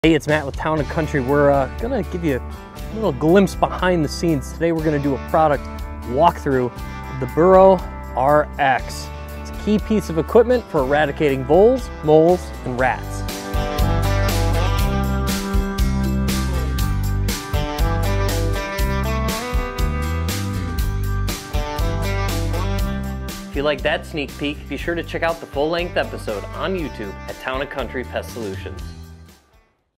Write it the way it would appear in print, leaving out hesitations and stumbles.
Hey, it's Matt with Town & Country. We're gonna give you a little glimpse behind the scenes. Today we're gonna do a product walkthrough of the Burrow RX. It's a key piece of equipment for eradicating voles, moles, and rats. If you like that sneak peek, be sure to check out the full-length episode on YouTube at Town & Country Pest Solutions.